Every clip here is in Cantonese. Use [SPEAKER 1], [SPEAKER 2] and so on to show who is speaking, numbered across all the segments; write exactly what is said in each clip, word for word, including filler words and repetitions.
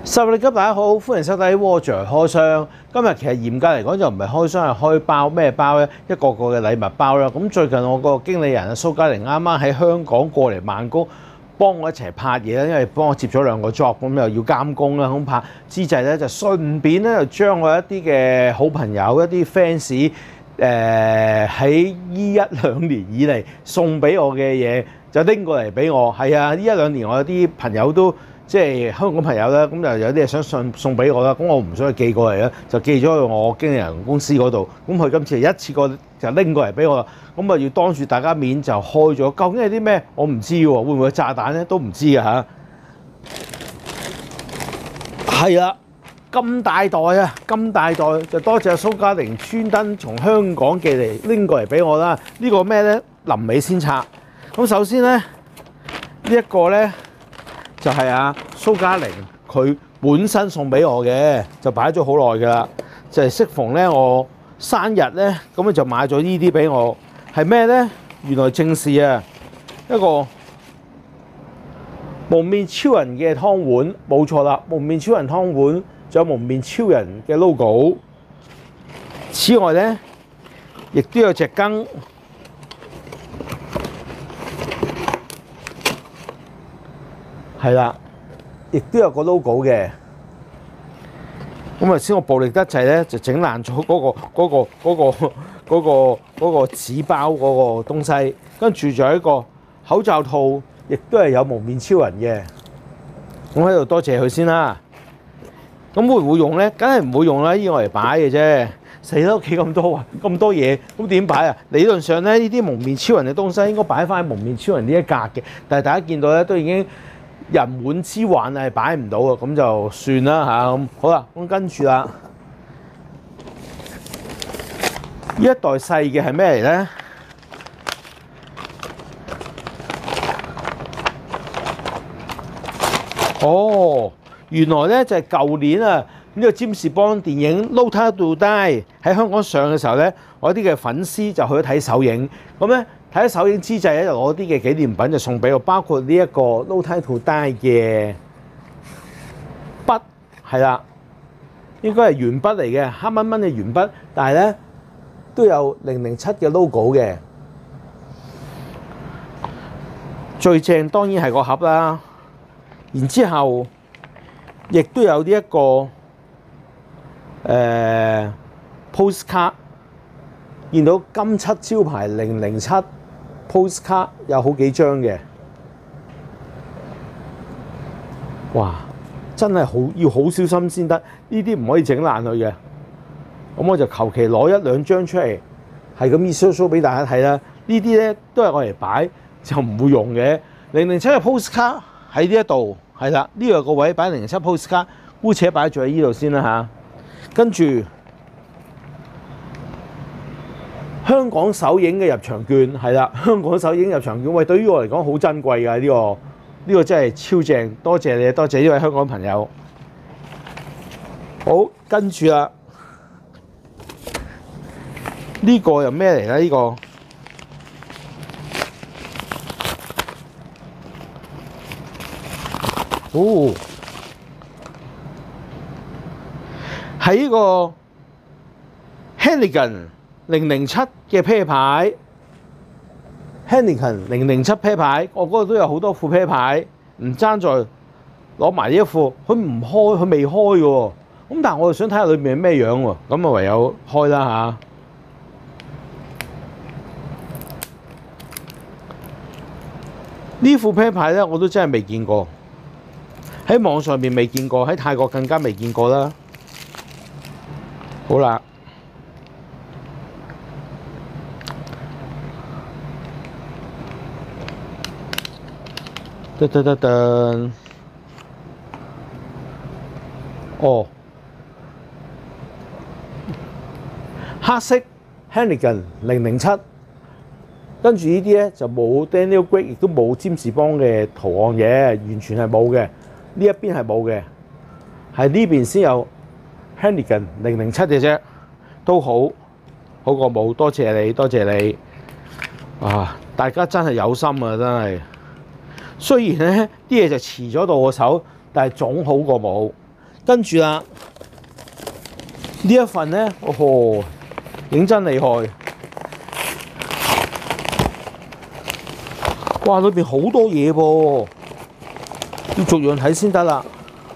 [SPEAKER 1] 十力急，大家好，歡迎收睇 Roger 開箱。今日其實嚴格嚟講就唔係開箱，係開包。咩包咧？一個個嘅禮物包啦。咁最近我個經理人啊蘇嘉玲啱啱喺香港過嚟曼谷，幫我一齊拍嘢啦，因為幫我接咗兩個 job，咁又要監工啦，咁拍之際咧就順便咧就將我一啲嘅好朋友、一啲 fans 誒喺呢一兩年以嚟送俾我嘅嘢，就拎過嚟俾我。係啊，呢一兩年我有啲朋友都即係香港朋友啦，咁就有啲嘢想送送俾我啦，咁我唔想佢寄過嚟啦，就寄咗去我經理人公司嗰度。咁佢今次一次過就拎過嚟俾我啦，咁啊要當住大家面就開咗，究竟係啲咩？我唔知喎，會唔會係炸彈咧？都唔知啊嚇。係啦，咁大袋啊，咁大袋就多謝蘇嘉玲專登從香港寄嚟拎過嚟俾我啦。呢個咩咧？臨尾先拆。咁首先咧，呢一個咧。就係啊，蘇嘉玲佢本身送俾我嘅，就擺咗好耐㗎啦。就係適逢咧我生日咧，咁佢就買咗呢啲俾我。係咩咧？原來正是啊一個蒙面超人嘅湯碗，冇錯啦，蒙面超人湯碗，仲有蒙面超人嘅 logo。此外咧，亦都有隻羹。係啦，亦都有個 logo 嘅。咁啊，先我暴力得滯咧，就整爛咗嗰個嗰個嗰個嗰個嗰個紙包嗰個東西。跟住仲有一個口罩套，亦都係有蒙面超人嘅。咁喺度多謝佢先啦。咁會唔會用咧？梗係唔會用啦，依我嚟擺嘅啫。死啦！屋企咁多啊，咁多嘢，咁點擺啊？理論上咧，呢啲蒙面超人嘅東西應該擺翻喺蒙面超人呢一格嘅。但係大家見到咧，都已經人滿之患係擺唔到啊，咁就算啦嚇。咁好啦，咁跟住啦，呢一袋細嘅係咩嚟咧？哦，原來咧就係舊年啊，呢個占士邦電影《No Time to Die》喺香港上嘅時候咧，我啲嘅粉絲就去咗睇首映，咁咧。睇首映之際咧，就攞啲嘅紀念品就送俾我，包括呢一個 No Time to Die 嘅筆，係啦，應該係鉛筆嚟嘅，黑蚊蚊嘅鉛筆，但係咧都有零零七嘅 logo 嘅。最正當然係個盒啦，然之後亦都有呢、這、一個誒、呃、postcard， 見到金漆招牌零零七。postcard 有好幾張嘅，哇！真係好要好小心先得，呢啲唔可以整爛佢嘅。咁我就求其攞一兩張出嚟，係咁意 show show 俾大家睇啦。呢啲咧都係我嚟擺，就唔會用嘅。零零七嘅 postcard 喺呢一度，係啦，呢度有個位擺零零七 postcard，姑且擺住喺呢度先啦嚇。跟住。香港首映嘅入場券係啦，香港首映入場券，喂，對於我嚟講好珍貴㗎呢個，呢個真係超正，多謝你，多謝呢位香港朋友。好，跟住啦，呢個又咩嚟咧？呢個哦，係呢個 Heineken。零零七嘅啤牌 ，Heineken 零零七啤牌，我嗰度都有好多副啤牌，唔爭在攞埋呢一副，佢唔開，佢未開嘅喎。咁但係我又想睇下裏面係咩樣喎，咁啊唯有開啦嚇。呢副啤牌咧，我都真係未見過，喺網上面未見過，喺泰國更加未見過啦。好啦。噔噔噔噔，哦，黑色 Heineken 零零七，跟住呢啲咧就冇 Daniel Craig， 亦都冇占士邦嘅圖案嘅，完全係冇嘅。呢一邊係冇嘅，係呢邊先有 Heineken 零零七嘅啫，都好好過冇。多謝你，多謝你，啊！大家真係有心啊，真係。雖然咧啲嘢就遲咗到我手，但係總好過冇。 跟住啦，呢一份咧，哦呵，認真厲害！哇，裏邊好多嘢噃，要逐樣睇先得啦。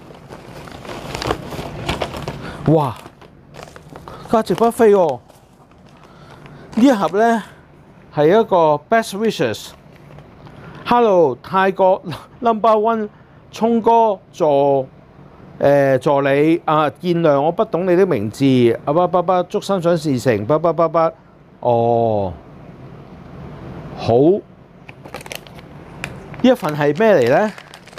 [SPEAKER 1] 哇，價值不菲喎！呢一盒咧係一個 Best Wishes。Hello， 泰國 Number One 聰哥助誒助理啊，見諒我不懂你的名字。啊不不不，祝心想事成。不不不不，哦，好。呢一份係咩嚟咧？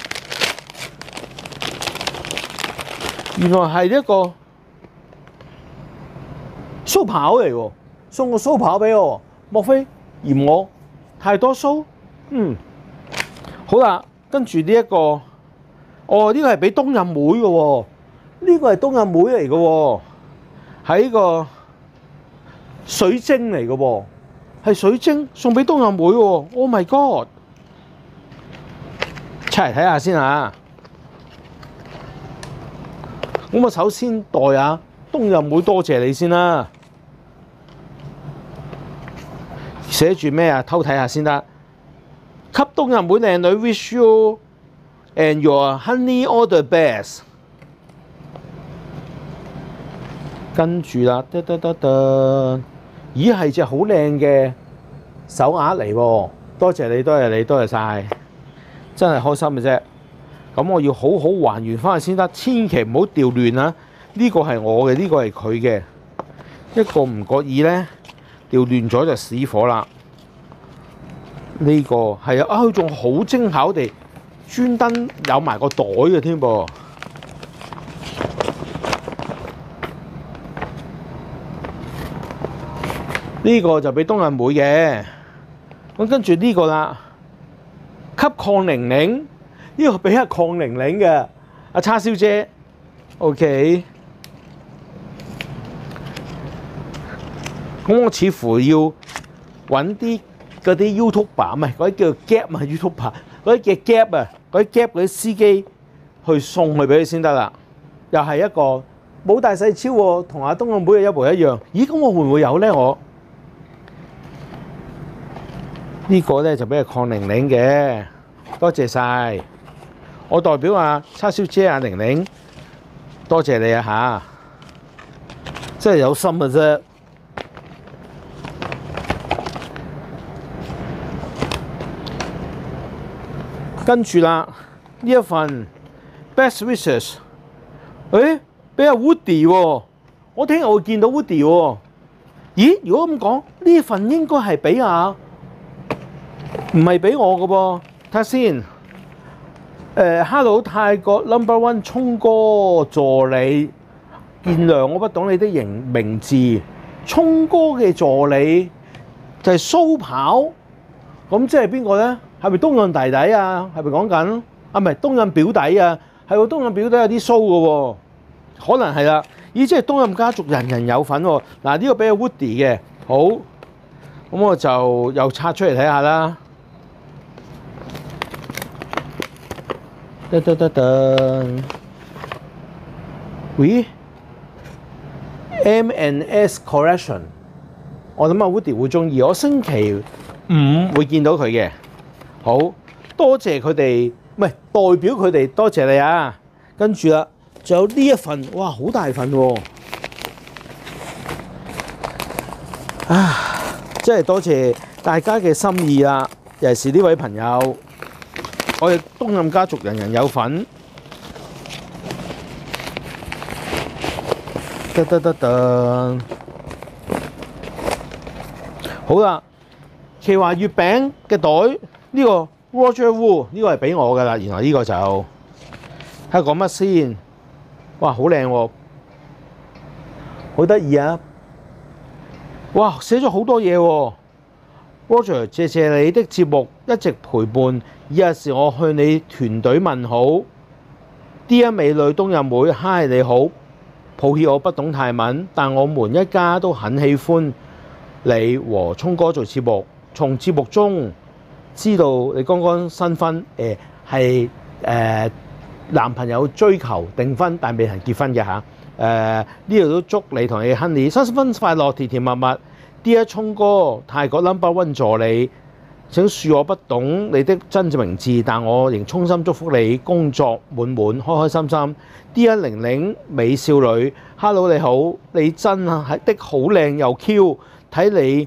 [SPEAKER 1] 原來係一個鬚刨嚟喎，送個鬚刨俾我。莫非嫌我太多鬚？嗯，好啦，跟住呢一個，哦，呢個係俾冬日妹嘅喎，呢個係冬日妹嚟嘅喎，係個水晶嚟嘅喎，係水晶送俾冬日妹喎。Oh my god！ 出嚟睇下先啊！咁我首先代下冬日妹多謝你先啦。寫住咩啊？偷睇下先得。給冬日妹靚女 ，wish you and your honey all the best。跟住啦，得得得得，咦係隻好靚嘅手鐲嚟喎！多謝你，多謝你，多謝晒，真係開心嘅啫。咁我要好好還原翻去先得，千祈唔好調亂啊！呢個係我嘅，呢個係佢嘅，一個唔覺意咧調亂咗就死火啦。呢個係啊，啊佢仲好精巧地專登有埋個袋嘅添噃。呢個就俾冬日妹嘅，咁跟住呢個啦，給鄺玲玲，呢個俾阿鄺玲玲嘅，阿叉燒姐 ，OK。咁我似乎要揾啲嗰啲 YouTuber 唔係嗰啲叫 Gap 啊 YouTuber，嗰啲叫 Gap 啊，嗰啲 Gap 嗰啲司機去送去俾佢先得啦。又係一個冇大細超喎，同阿冬日妹嘅一模一樣。咦？咁我會唔會有咧？我？呢個咧就俾阿鄺玲玲嘅，多謝晒。我代表阿叉燒姐阿玲玲，多謝你啊嚇，真係有心嘅啫。跟住啦，呢一份 Best Wishes， 誒俾阿 Woody 喎，我聽日會見到 Woody 喎。咦？如果咁講，呢份應該係俾阿唔係俾我嘅噃，睇下先。誒 ，Hello 泰國 Number One 聰哥助理，見諒我不懂你的名名字。聰哥嘅助理就係蘇跑，咁即係邊個咧？係咪冬潤弟弟啊？係咪講緊？啊，唔係冬潤表弟啊？係喎，冬潤表弟有啲鬚嘅喎，可能係啦。咦，即係冬潤家族人人有份喎。嗱，呢個俾阿 Woody 嘅，好，咁我就又拆出嚟睇下啦。得得得得，喂 ，M and S Collection， 我諗阿 Woody 會中意，我星期五會見到佢嘅。好多謝佢哋，唔係代表佢哋，多謝你啊！跟住啦，仲有呢一份，哇，好大份喎！啊，真係多謝大家嘅心意啦，尤其是呢位朋友。我哋冬蔭家族人人有份，得得得得，好啦，奇華月餅嘅袋呢個 Roger Wu 呢個係俾我㗎啦，原來呢個就睇下講乜先，哇好靚喎，好得意啊！哇寫咗好多嘢喎 ，Roger 謝謝你的節目一直陪伴。以日時我向你團隊問好 ，Dear 美女冬日妹，嗨你好，抱歉我不懂泰文，但我們一家都很喜歡你和聰哥做節目。從節目中知道你剛剛新婚，誒係誒男朋友追求訂婚但未能結婚嘅嚇。誒呢度都祝你同你 Honey 三十分快樂，甜甜蜜蜜。Dear 聰哥，泰國 number one 助理。請恕我不懂你的真正名字，但我仍衷心祝福你工作滿滿，開開心心。Dear 玲玲美少女 ，Hello 你好，你真係的好靚又 Q， 睇你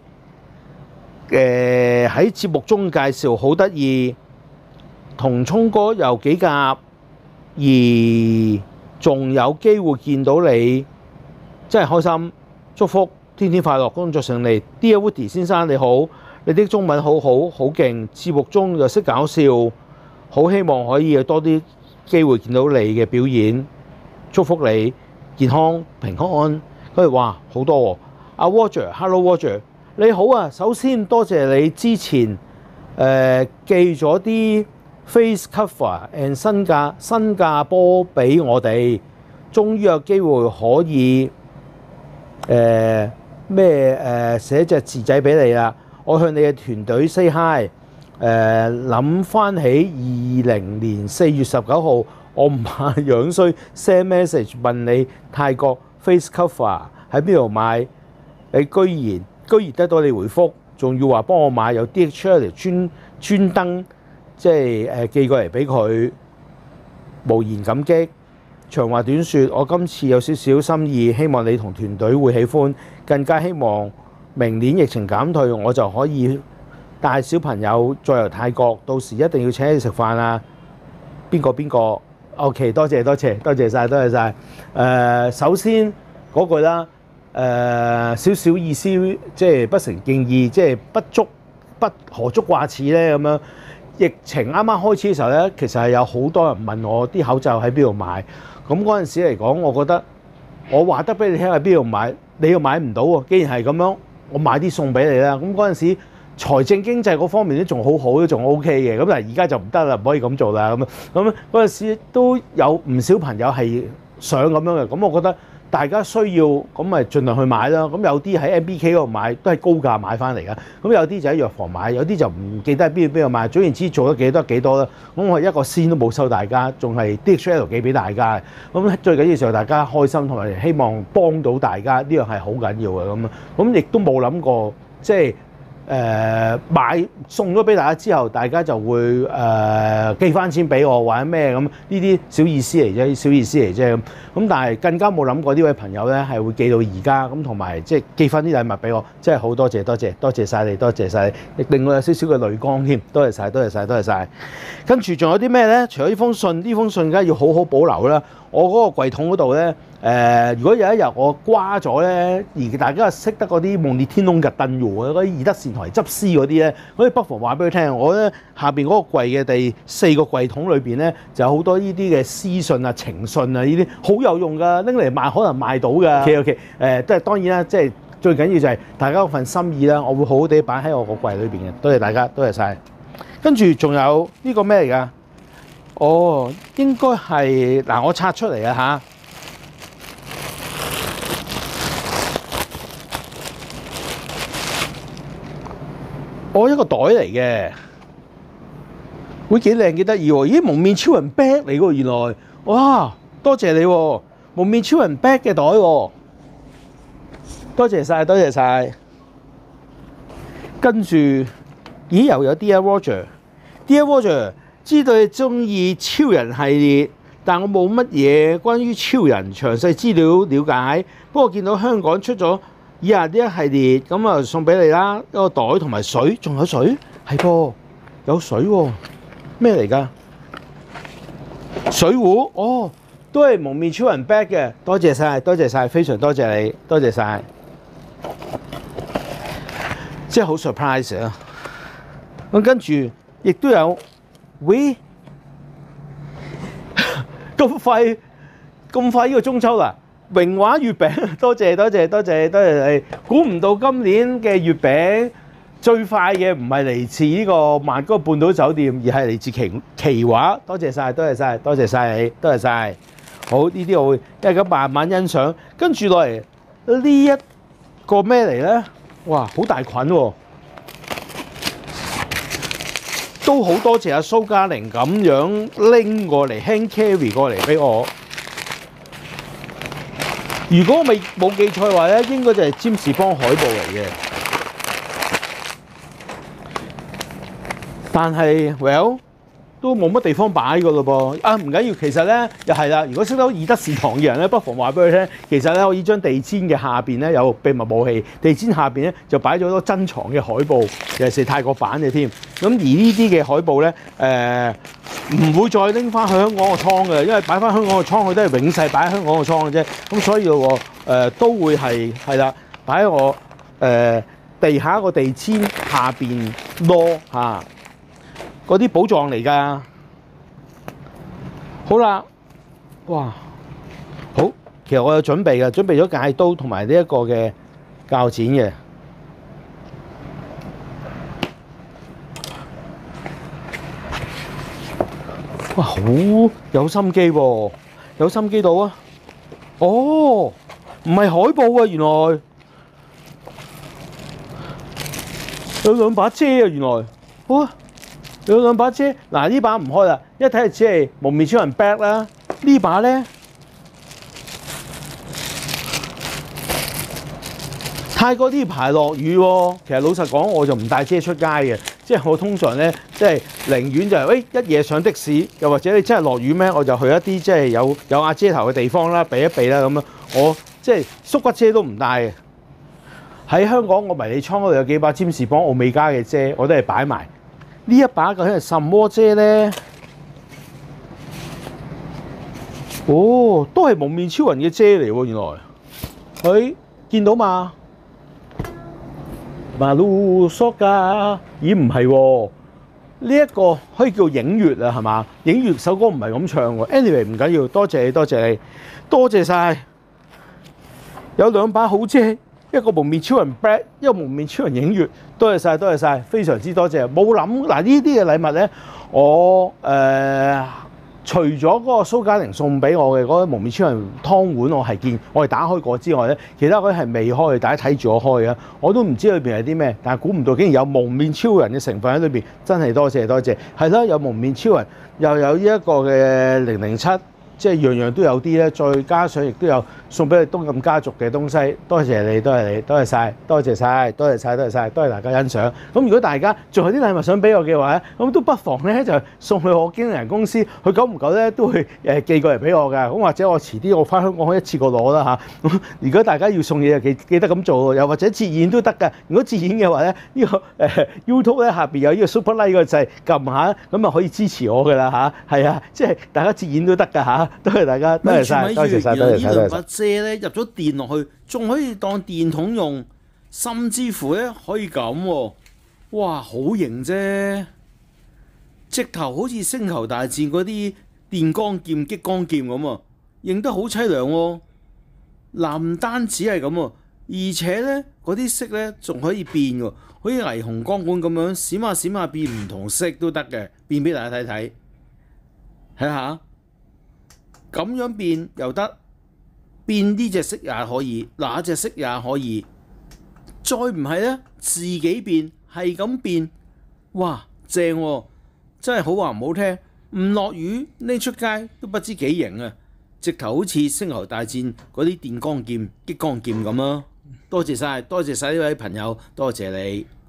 [SPEAKER 1] 誒喺節目中介紹好得意，同聰哥又幾夾，而仲有機會見到你，真係開心，祝福天天快樂，工作順利。Dear Woody 先生你好。你的中文好好好勁，節目中又識搞笑，好希望可以有多啲機會見到你嘅表演，祝福你健康平安。佢哋話好多喎，阿 Roger，Hello Roger， 你好啊！首先多謝你之前誒、呃、寄咗啲 face cover and 新加新加坡俾我哋，終於有機會可以誒咩誒寫隻字仔俾你啦。我向你嘅團隊 say hi， 誒諗翻起二零年四月十九號，我唔怕樣衰 send message 問你泰國 face cover 喺邊度買，你居然居然得到你回覆，仲要話幫我買，有 D H L 專專登即係誒寄過嚟俾佢，無言感激。長話短説，我今次有少少心意，希望你同團隊會喜歡，更加希望明年疫情減退，我就可以帶小朋友再遊泰國，到時一定要請你食飯啊！邊個邊個 ？OK， 多謝多謝多謝晒多謝晒。誒、呃，首先嗰句啦，誒、呃、少少意思，即係不成敬意，即係不足不何足掛齒咧咁樣。疫情啱啱開始嘅時候咧，其實係有好多人問我啲口罩喺邊度買，咁嗰陣時嚟講，我覺得我話得俾你聽喺邊度買，你又買唔到喎。既然係咁樣，我買啲送俾你啦。咁嗰陣時財政經濟嗰方面都仲好好，都仲 O K 嘅。咁但係而家就唔得啦，唔可以咁做啦。咁咁嗰陣時都有唔少朋友係想咁樣嘅。咁我覺得大家需要咁咪盡量去買啦。咁有啲喺 M B K 嗰度買都係高價買翻嚟㗎。咁有啲就喺藥房買，有啲就唔記得喺邊邊度買。總言之做咗幾多幾多啦。咁我一個仙都冇收大家，仲係 D H L 寄俾大家。咁最緊要就係大家開心同埋希望幫到大家，呢樣係好緊要嘅咁啊。咁亦都冇諗過即係。誒、呃、買送咗俾大家之後，大家就會誒、呃、寄翻錢俾我或者咩咁，呢啲小意思嚟啫，小意思嚟啫咁。咁但係更加冇諗過呢位朋友咧係會寄到而家咁，同埋即係寄翻啲禮物俾我，真係好多謝多謝多謝晒你，多謝晒你，亦令我有少少嘅淚光添。多謝晒，多謝晒，多謝晒。跟住仲有啲咩咧？除咗呢封信，呢封信梗係要好好保留啦。我嗰個櫃桶嗰度咧。誒、呃，如果有一日我瓜咗咧，而大家識得嗰啲夢列天窿嘅燉魚啊，嗰啲易德善同埋執絲嗰啲咧，可以不妨話俾佢聽。我咧下邊嗰個櫃嘅第四個櫃桶裏邊咧，就有好多呢啲嘅私信啊、情信啊，呢啲好有用㗎，拎嚟賣可能賣到㗎。OK OK，誒，都係當然啦，即係最緊要就係大家嗰份心意啦，我會好好地擺喺我個櫃裏邊嘅。多謝大家，多謝晒。跟住仲有呢個咩嚟㗎？哦，應該係嗱，我拆出嚟啊嚇。我一個袋嚟嘅，會幾靚幾得意喎！咦，蒙面超人 bag 嚟喎，原來哇，多謝你喎，蒙面超人 bag 嘅袋喎，多謝晒，多謝晒。跟住，咦又有 Dear Roger，Dear Roger， 知道你中意超人系列，但我冇乜嘢關於超人詳細資料了解。不過見到香港出咗以下呢一系列，咁啊送俾你啦，一個袋同埋水，仲有水，係噃，有水喎，咩嚟㗎？水壺，哦，都係蒙面超人 bag 嘅，多謝晒，多謝晒，非常多謝你，多謝晒，即係好 surprise 啊！咁跟住亦都有，喂，咁快咁快呢個中秋啦！榮華月餅，多謝多謝多謝多謝你！估唔到今年嘅月餅最快嘅唔係嚟自呢個曼谷半島酒店，而係嚟自奇奇華。多謝晒，多謝晒，多謝晒你，多謝晒。好，呢啲我會一陣間慢慢欣賞。跟住落嚟呢一個咩嚟咧？哇，好大菌喎！都都好多謝阿蘇嘉玲咁樣拎過嚟 hand carry 過嚟俾我。如果我未冇記錯嘅話咧，應該就係占士邦海報嚟嘅。但係 ，well 都冇乜地方擺㗎咯噃。啊，唔緊要，其實咧又係啦。如果識得以德是堂嘅人咧，不妨話俾佢聽。其實咧，我依張地氈嘅下邊咧有秘密武器，地氈下邊咧就擺咗好多珍藏嘅海報，尤其是泰國版嘅添。咁而呢啲嘅海報咧，誒、呃、唔會再拎翻去香港個倉嘅，因為擺翻香港個倉，佢都係永世擺喺香港個倉嘅啫。咁所以我誒、呃、都會係係啦，擺喺我誒、呃、地下個地氈下邊咯嚇。嗰啲寶藏嚟㗎。好啦，哇，好，其實我有準備嘅，準備咗戒刀同埋呢一個嘅鉸剪嘅。哇，好有心機喎，有心機到啊！哦，唔係海報啊，原來有兩把遮啊，原來，哇！有兩把遮，嗱呢把唔開啦，一睇就只係蒙面超人 back 啦。呢把咧，泰國呢排落雨喎，其實老實講我就唔帶遮出街嘅，即係我通常咧即係寧願就係、是、喂一夜上的士，又或者你真係落雨咩，我就去一啲即係有有阿遮頭嘅地方啦，避一避啦咁樣。我即係縮骨遮都唔帶嘅。喺香港我迷你倉嗰度有幾把占士邦奧美加嘅遮，我都係擺埋。呢一把究竟係什麼遮咧？哦，都係蒙面超人嘅遮嚟喎，原來。佢見到嘛？馬路索㗎，咦唔係喎？呢一個可以叫影月啊，係嘛？影月首歌唔係咁唱喎。Anyway 唔緊要，多謝你，多謝你，多謝晒。有兩把好遮。一個蒙面超人 Black， 一個蒙面超人影月，多謝晒，多謝晒，非常之多謝。冇諗嗱呢啲嘅禮物咧，我誒、呃、除咗嗰個蘇嘉玲送俾我嘅嗰個蒙面超人湯碗，我係見我係打開過之外咧，其他嗰啲係未開，大家睇住我開嘅，我都唔知裏邊係啲咩，但係估唔到竟然有蒙面超人嘅成分喺裏邊，真係多謝多謝。係啦，有蒙面超人，又有呢一個嘅零零七。即係樣樣都有啲咧，再加上亦都有送俾你東錦家族嘅東西，多謝你，多謝你，多謝晒，多謝晒，多謝晒，多謝晒，多謝大家欣賞。咁如果大家仲有啲禮物想俾我嘅話咧，咁都不妨咧就送去我經理人公司，佢久唔久咧都會誒寄過嚟俾我㗎。咁或者我遲啲我翻香港可以一次過攞啦嚇。咁如果大家要送嘢，記記得咁做，又或者折現都得㗎。如果折現嘅話咧，呢、這個誒、呃、YouTube 咧下邊有呢個 Super Like 個掣，撳下咁啊可以支持我㗎啦嚇。係啊，即係大家折現都得㗎嚇。多謝大家，多謝晒，多謝晒，多謝晒。原來呢兩把遮咧入咗電落去，仲可以當電筒用，甚至乎咧可以咁喎，哇，好型啫！直頭好似星球大戰嗰啲電光劍、激光劍咁啊，型得好凄涼喎。嗱，唔單止係咁喎，而且咧嗰啲色咧仲可以變喎，好似霓虹光管咁樣閃下閃下變唔同色都得嘅，變俾大家睇睇，睇下。咁樣變又得，變呢隻色也可以，那隻色也可以，再唔係咧自己變，係咁變，哇正喎！真係好話唔好聽，唔落雨拎出街都不知幾型啊！直頭好似星球大戰嗰啲電光劍、激光劍咁啊！多謝晒，多謝晒呢位朋友，多謝你。